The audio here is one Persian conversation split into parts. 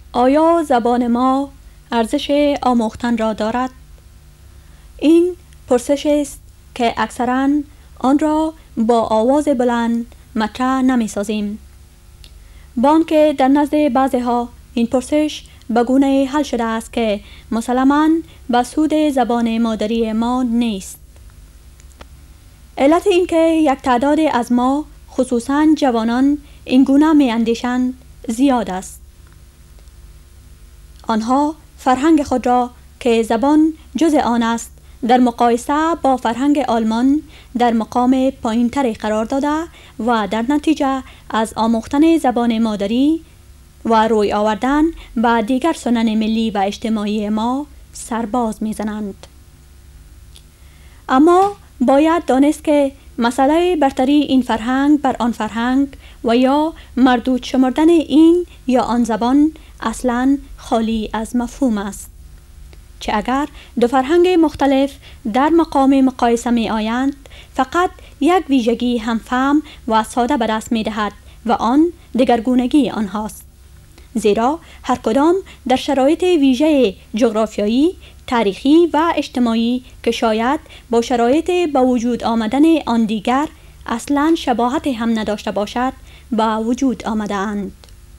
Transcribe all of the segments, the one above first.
آیا زبان ما ارزش آموختن را دارد؟ این پرسش است که اکثراً آن را با آواز بلند مطرح نمی سازیم. بان که در نزد بعضی‌ها این پرسش به گونه حل شده است که مسلماً به سود زبان مادری ما نیست. علت این که یک تعداد از ما خصوصاً جوانان این گونه می اندیشند زیاد است. آنها فرهنگ خود را که زبان جز آن است در مقایسه با فرهنگ آلمان در مقام پایین‌تری قرار داده و در نتیجه از آموختن زبان مادری و روی آوردن به دیگر سنن ملی و اجتماعی ما سرباز می‌زنند. اما باید دانست که مسئله برتری این فرهنگ بر آن فرهنگ و یا مردود شمردن این یا آن زبان اصلاً خالی از مفهوم است. چه اگر دو فرهنگ مختلف در مقام مقایسه می آیند، فقط یک ویژگی همفهم و ساده به دست می دهد و آن دگرگونگی آنهاست. زیرا هر کدام در شرایط ویژه جغرافیایی، تاریخی و اجتماعی که شاید با شرایط به وجود آمدن آن دیگر اصلاً شباهت هم نداشته باشد به وجود آمده اند.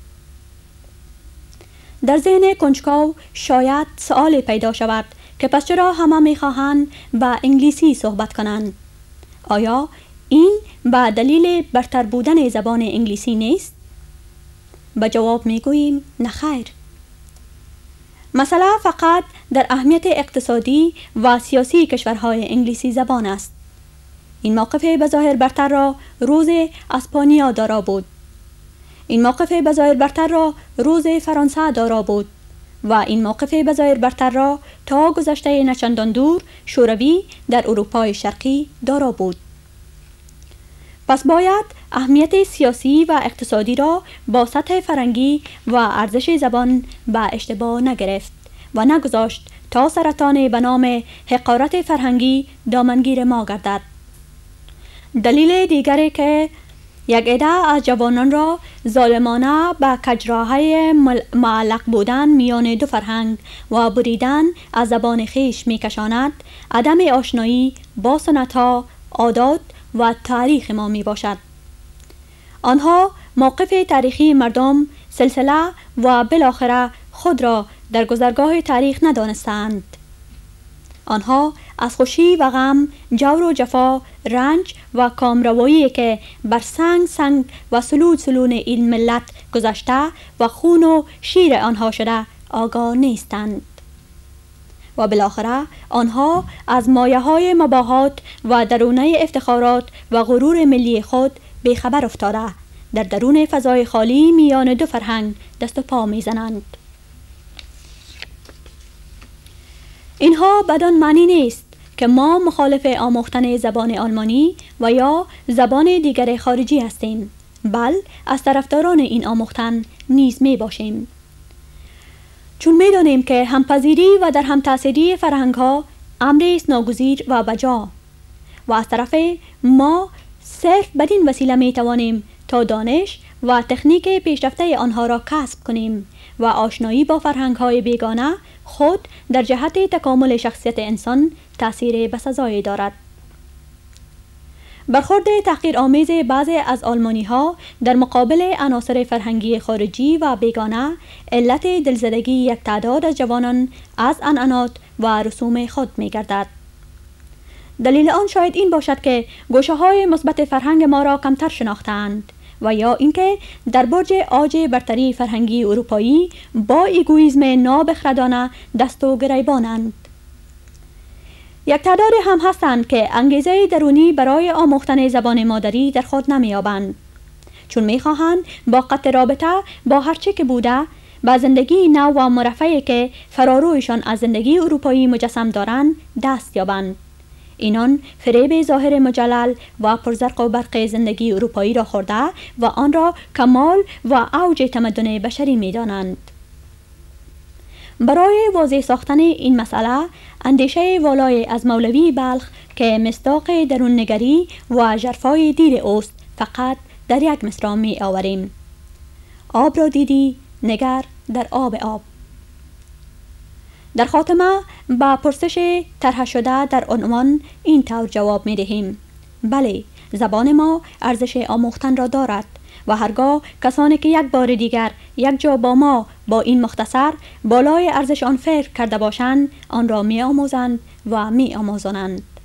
در ذهن کنجکاو شاید سؤال پیدا شود که پس چرا همه می‌خواهند به انگلیسی صحبت کنند؟ آیا این به دلیل برتر بودن زبان انگلیسی نیست؟ به جواب می‌گوییم نخیر. مسئله فقط در اهمیت اقتصادی و سیاسی کشورهای انگلیسی زبان است. این موقف بظاهر برتر را روز اسپانیا دارا بود. این موقف بظاهر برتر را روز فرانسه دارا بود و این موقف بظاهر برتر را تا گذشته نچندان دور شوروی در اروپای شرقی دارا بود. پس باید اهمیت سیاسی و اقتصادی را با سطح فرهنگی و ارزش زبان به اشتباه نگرفت و نگذاشت تا سرطان به نام حقارت فرهنگی دامنگیر ما گردد. دلیل دیگری که یک عده از جوانان را ظالمانه به کجراهای معلق بودن میان دو فرهنگ و بریدن از زبان خویش میکشاند، عدم آشنایی با سنت‌ها، عادات و تاریخ ما می باشد. آنها موقف تاریخی مردم، سلسله و بالاخره خود را در گذرگاه تاریخ ندانستند. آنها از خوشی و غم، جور و جفا، رنج و کامروایی که بر سنگ و سلون این ملت گذشته و خون و شیر آنها شده آگاه نیستند. و بالاخره آنها از مایه‌های مباهات و درونه افتخارات و غرور ملی خود بیخبر افتاده در درون فضای خالی میان دو فرهنگ دست و پا میزنند. اینها بدان معنی نیست که ما مخالف آموختن زبان آلمانی و یا زبان دیگر خارجی هستیم، بل از طرفداران این آموختن نیز می باشیم. چون می دانیم که همپذیری و در هم تأثیری فرهنگ ها امری است ناگزیر و بجا و از طرف ما صرف بدین وسیله می توانیم تا دانش و تکنیک پیشرفته آنها را کسب کنیم و آشنایی با فرهنگ های بیگانه خود در جهت تکامل شخصیت انسان تأثیر بسزایی دارد. برخورد تحقیرآمیز بعضی از آلمانی ها در مقابل عناصر فرهنگی خارجی و بیگانه علت دلزدگی یک تعداد از جوانان از عنعنات و رسوم خود می گردد. دلیل آن شاید این باشد که گوشه های مثبت فرهنگ ما را کمتر شناختند و یا اینکه در برج عاج برتری فرهنگی اروپایی با ایگویزم نابخردانه دست و گریبانند. یک تعداد هم هستند که انگیزه درونی برای آموختن زبان مادری در خود نمی‌یابند، چون می‌خواهند با قطع رابطه با هرچه که بوده با زندگی نو و مرفعی که فرارویشان از زندگی اروپایی مجسم دارند دست یابند. اینان فریب ظاهر مجلل و پرزرق و برق زندگی اروپایی را خورده و آن را کمال و اوج تمدن بشری می‌دانند. برای واضح ساختن این مسئله اندیشه والای از مولوی بلخ که مصداق درون نگری و ژرفای دیر اوست فقط در یک مصرع می آوریم. آب را دیدی نگر در آب. در خاتمه با پرسش طرح شده در عنوان این طور جواب می دهیم: بله، زبان ما ارزش آموختن را دارد و هرگاه کسانی که یک بار دیگر یک جا با ما با این مختصر بالای ارزش آن فکر کرده باشند، آن را می آموزند و می آموزانند.